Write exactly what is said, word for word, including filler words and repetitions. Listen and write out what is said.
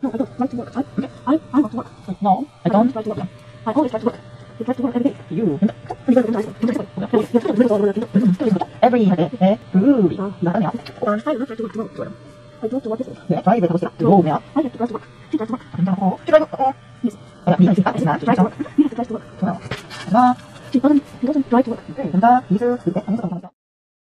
No, I don't like to work. I, I, I want to work. No, I I don't. always try to work. I always try to work. You try to work every day. You. Every Every day. Ruby. 나가냐? I have to try to work tomorrow. I do have to work this way. 네, 드라이브에 가보시라. 들어오면. I have to try to work. She tries to work. 된다고. 드라이브. 어. Yes. 아, 미나 있을까? 있나? She tries to work. You have to try to work. 좋아요. 하나. She doesn't, he doesn't try to work. 된다. 미스. 그때. 아무것도 안